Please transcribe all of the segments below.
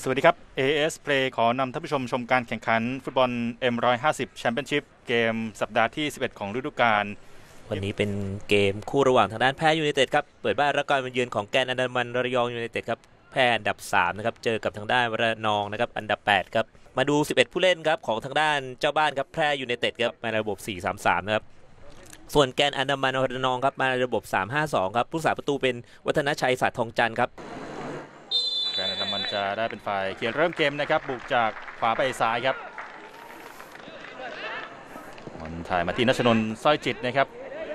สวัสดีครับ AS Play ขอนำท่านผู้ชมชมการแข่งขันฟุตบอล M150 แชมเปี้ยนชิพเกมสัปดาห์ที่ 11 ของฤดูกาลวันนี้เป็นเกมคู่ระหว่างทางด้านแพร่ยูไนเต็ดครับเปิดบ้านรับการมาเยือนของแกนอันดามันระยองยูไนเต็ดครับแพร่อันดับ3นะครับเจอกับทางด้านระนองนะครับอันดับ8ครับมาดู11ผู้เล่นครับของทางด้านเจ้าบ้านครับแพร่ยูไนเต็ดครับมาในระบบ 4-3-3 นะครับส่วนแกนอันดามันระนองครับมาในระบบ 3-5-2 ครับผู้รักษาประตูเป็นวัฒนชัยศาสตร์ทองจันทร์ครับแกนอันดามันจะได้เป็นฝ่ายเขียนเริ่มเกมนะครับบุกจากขวาไปซ้ายครับมันถ่ายมาที่ณชนนท์สร้อยจิตนะครับ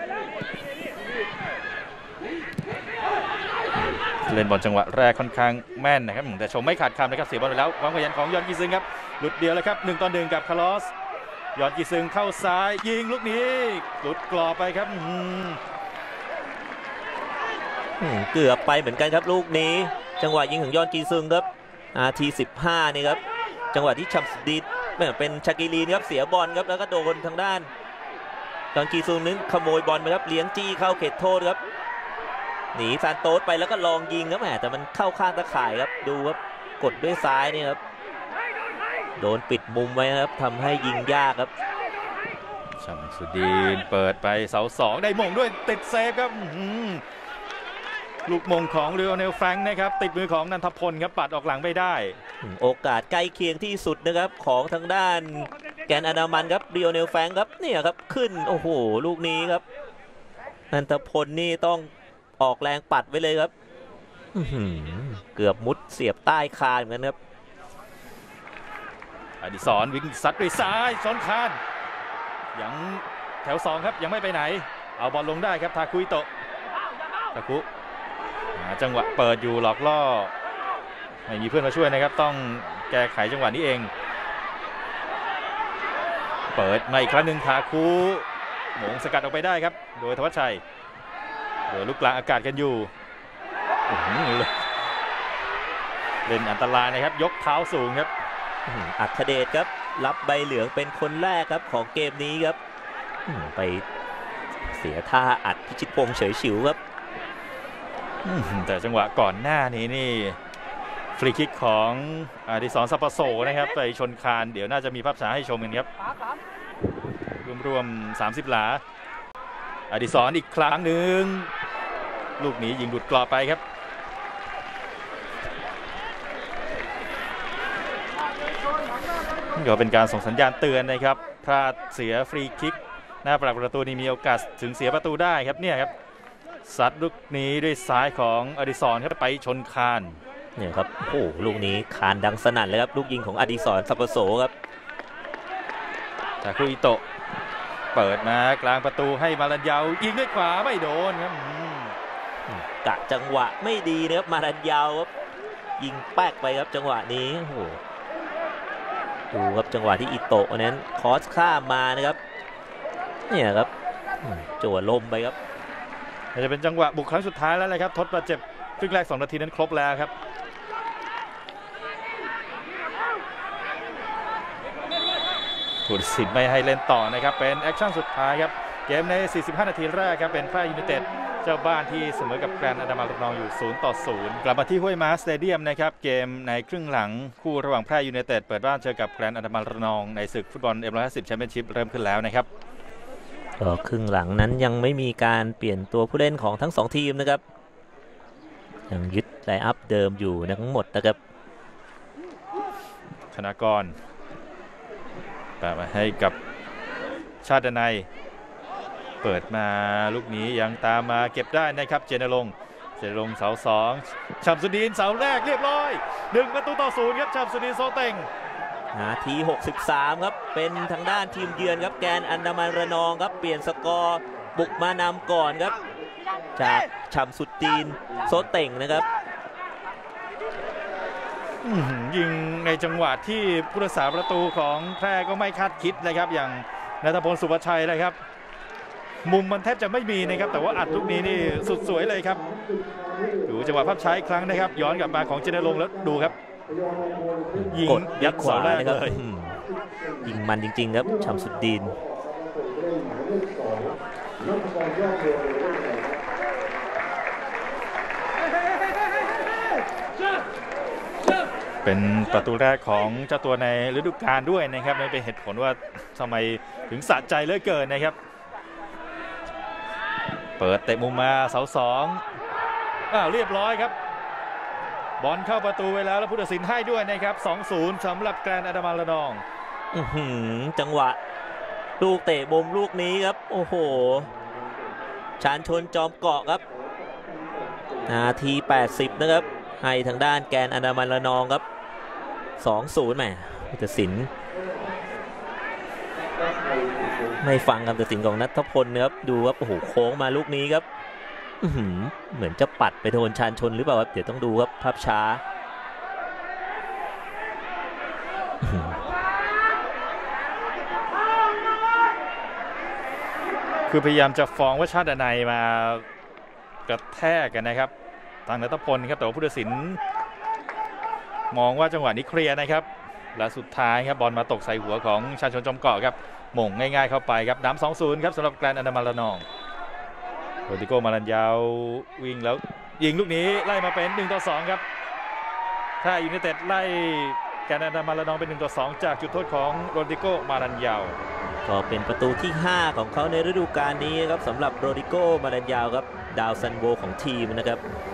เล่นบอลจังหวะแรกค่อนข้างแม่นนะครับแต่ชมไม่ขาดคำนะครับเสียบอลไปแล้วความขยันของยอนกีซึงครับหลุดเดียวเลยครับ1-1กับคาร์ลอสยอนกีซึงเข้าซ้ายยิงลูกนี้หลุดกรอบไปครับเกือบไปเหมือนกันครับลูกนี้จังหวะยิงของยอนกีซึงครับนาที15นี่ครับจังหวะที่ชัมสุดดีเป็นชากิลีนครับเสียบอลครับแล้วก็โดนทางด้านยอนกีซึงนั้นขโมยบอลไปครับเลี้ยงจี้เข้าเขตโทษครับหนีซานโต๊ดไปแล้วก็ลองยิงครับแต่มันเข้าข้างตะข่ายครับดูครับกดด้วยซ้ายนี่ครับโดนปิดมุมไว้ครับทำให้ยิงยากครับชัมสุดีนเปิดไปเสา2ได้มงด้วยติดเซฟครับลูกมงของเรียวเนลแฟรงค์นะครับติดมือของนันทพลครับปัดออกหลังไม่ได้โอกาสใกล้เคียงที่สุดนะครับของทางด้านแกนอันดามันครับเรียวเนลแฟรงค์ครับเนี่ยครับขึ้นโอ้โหลูกนี้ครับนันทพลนี่ต้องออกแรงปัดไว้เลยครับเกือบมุดเสียบใต้คานเหมือนกันครับอดิศรวิ่งซัดด้วยซ้ายซ้อนคานยังแถว2ครับยังไม่ไปไหนเอาบอลลงได้ครับทาคุอิโตะทาคุจังหวะเปิดอยู่หลอกล่อไม่มีเพื่อนมาช่วยนะครับต้องแก้ไขจังหวะนี้เองเปิดมาอีกครั้งหนึ่งทาคุหมงสกัดออกไปได้ครับโดยธวัชชัยเดี๋ยวลูกกลางอากาศกันอยู่เล่นอันตรายนะครับยกเท้าสูงครับอัคเดชครับรับใบเหลืองเป็นคนแรกครับของเกมนี้ครับไปเสียท่าอัดพิชิตพงษ์เฉยฉิวครับแต่จังหวะก่อนหน้านี้นี่ฟรีคิกของอดิศร ซัปปะโสนะครับไปชนคานเดี๋ยวน่าจะมีภาพช้าให้ชมกันครับรวม30 หลาอดิศรอีกครั้งหนึ่งลูกนี้ยิงหลุดกรอบไปครับก็เป็นการส่งสัญญาณเตือนนะครับพลาดเสียฟรีคิกหน้าประตูนี้มีโอกาสถึงเสียประตูได้ครับเนี่ยครับซัดลูกนี้ด้วยซ้ายของอดิศรครับไปชนคานเนี่ยครับโอ้ลูกนี้คานดังสนั่นเลยครับลูกยิงของอดิศร ซัปปะโสครับทาคุอิโตะเปิดมากลางประตูให้มารันยาวยิงด้วยขวาไม่โดนครับกะจังหวะไม่ดีนะครับมารันยาวครับยิงแป๊กไปครับจังหวะนี้โอ้โหดูครับจังหวะที่อิโตะนั้นคอสข้ามมานะครับเนี่ยครับจั่วลมไปครับจะเป็นจังหวะบุกครั้งสุดท้ายแล้วเลยครับทดบาดเจ็บครึ่งแรก2 นาทีนั้นครบแล้วครับผู้ตัดสินไม่ให้เล่นต่อนะครับเป็นแอคชั่นสุดท้ายครับเกมใน45 นาทีแรกครับเป็นแพร่ยูไนเต็ดเจ้าบ้านที่เสมอกับแกรนด์อันดามันระนองอยู่0-0กลับมาที่ห้วยม้าสเตเดียมนะครับเกมในครึ่งหลังคู่ระหว่างแพร่ยูไนเต็ดเปิดบ้านเจอกับแกรนด์อันดามันระนองในศึกฟุตบอล M150 แชมเปี้ยนชิพเริ่มขึ้นแล้วนะครับก็ครึ่งหลังนั้นยังไม่มีการเปลี่ยนตัวผู้เล่นของทั้ง2ทีมนะครับยังยึดไลน์อัพเดิมอยู่ทั้งหมดนะครับธนากรแปะมาให้กับชาตินัยเปิดมาลูกนี้ยังตามมาเก็บได้นะครับเจนรงค์เสา2ชัมสุดีนเสาแรกเรียบร้อย1-0ครับชัมสุดีนโซเต็งนาที63ครับเป็นทางด้านทีมเยือนครับแกนอันดามันระนองครับเปลี่ยนสกอร์บุกมานำก่อนครับจากชัมสุดดีนโซเต็งนะครับยิงในจังหวะที่ผู้รักษาประตูของแพร่ก็ไม่คาดคิดเลยครับอย่างณัฐพล สุภชัยเลยครับมุมมันแทบจะไม่มีนะครับแต่ว่าอัดลูกนี้นี่สุดสวยเลยครับดูจังหวะภาพช้าอีกครั้งนะครับย้อนกลับมาของเจเนรงค์แล้วดูครับยิงยัดขวาเลยยิงมันจริงๆครับชัมสุดดีนอเป็นประตูแรกของเจ้าตัวในฤดูกาลด้วยนะครับนั่นเป็นเหตุผลว่าทำไมถึงสะใจเหลือเกินนะครับเปิดเตะมุมมาเสาสองเรียบร้อยครับบอลเข้าประตูไปแล้วผู้ตัดสินให้ด้วยนะครับ 2-0 สำหรับแกรนด์อะดามาระนองจังหวะลูกเตะมุมลูกนี้ครับโอ้โหชาญชนจอมเกาะครับนาที80นะครับให้ทางด้านแกรนด์อะดามาระนองครับ 2-0 แหมผู้ตัดสินไม่ฟังคำตัดสินของณัฐพลนะครับดูครับโอ้โหโค้งมาลูกนี้ครับเหมือนจะปัดไปโดนชาญชนหรือเปล่าครับเดี๋ยวต้องดูครับภาพช้าคือพยายามจะฟ้องว่าชาติดนัยมากระแทกกันนะครับทางณัฐพลครับแต่ว่าผู้ตัดสินมองว่าจังหวะนี้เคลียร์นะครับและสุดท้ายครับบอลมาตกใส่หัวของชาญชนจอมเกาะครับหม่งง่ายๆเข้าไปครับน้ำ 2-0 ครับสำหรับแกรนด์อะดามาระนองโรดิโกมารันยาววิ่งแล้วยิงลูกนี้ไล่มาเป็น1-2ครับถ้ายูไนเต็ดไล่แกรนด์อะดามาระนองเป็น1-2จากจุดโทษของโรดิโกมารันยาวก็เป็นประตูที่5ของเขาในฤดูกาลนี้ครับสำหรับโรดิโกมารันยาวครับดาวซันโวของทีมนะครับ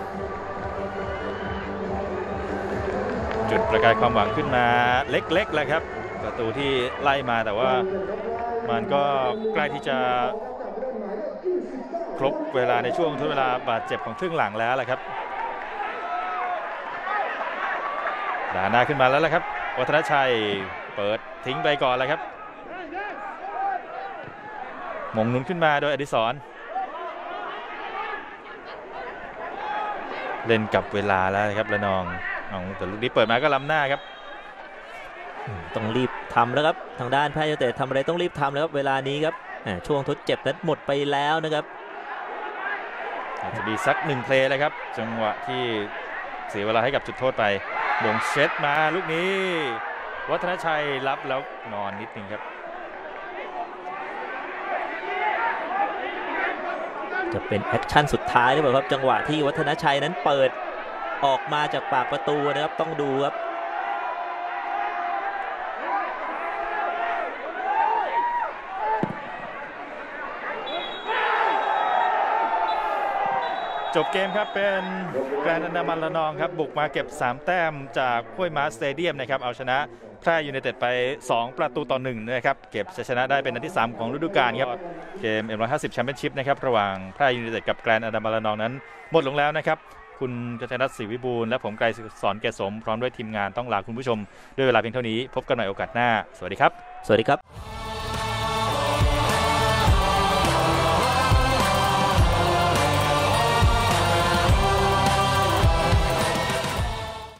จุดประกายความหวังขึ้นมาเล็กๆแหละครับประตูที่ไล่มาแต่ว่ามันก็ใกล้ที่จะครบเวลาในช่วงทดเวลาบาดเจ็บของครึ่งหลังแล้วแหละครับด่าหน้าขึ้นมาแล้วละครับวัฒนชัยเปิดทิ้งไปก่อนเลยครับมงหนุนขึ้นมาโดยอดิศรเล่นกับเวลาแล้วครับระนองแต่ลูกนี้เปิดมาก็ล้ำหน้าครับต้องรีบทำแล้วครับทางด้านแพทย์แต่ทำอะไรต้องรีบทำแล้วครับเวลานี้ครับช่วงทดเจ็บนั้นหมดไปแล้วนะครับอาจจะมีสัก1เพลย์เลยครับจังหวะที่เสียเวลาให้กับจุดโทษไปบ่งเช็ดมาลูกนี้วัฒนชัยรับแล้วนอนนิดนึงครับจะเป็นแอคชั่นสุดท้ายหรือเปล่าครับจังหวะที่วัฒนชัยนั้นเปิดออกมาจากปากประตูนะครับต้องดูครับจบเกมครับเป็นแกรนด์อะดามาระนองครับบุกมาเก็บ3แต้มจากห้วยม้าสเตเดียมนะครับเอาชนะแพร่ยูไนเต็ดไป2-1นะครับเก็บชัยชนะได้เป็นนัดที่3ของฤดูกาลครับเกม M150 แชมเปี้ยนชิพนะครับระหว่างแพร่ยูไนเต็ดกับแกรนด์อะดามาระนองนั้นหมดลงแล้วนะครับคุณกฤษณัฐ ศรีวิบูลย์และผมไกรสอนเกษสมพร้อมด้วยทีมงานต้องลาคุณผู้ชมด้วยเวลาเพียงเท่านี้พบกันใหม่โอกาสหน้าสวัสดีครับสวัสดีครับ